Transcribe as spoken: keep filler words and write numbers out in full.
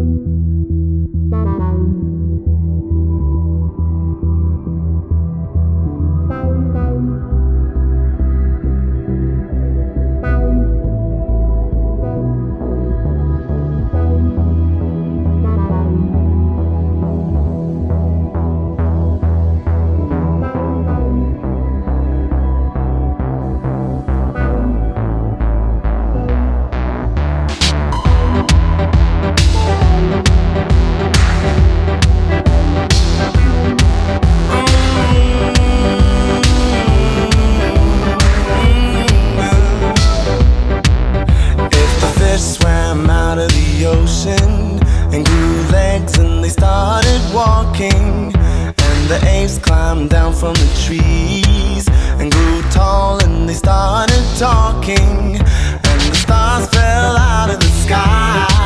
And grew legs and they started walking, and the apes climbed down from the trees and grew tall and they started talking, and the stars fell out of the sky.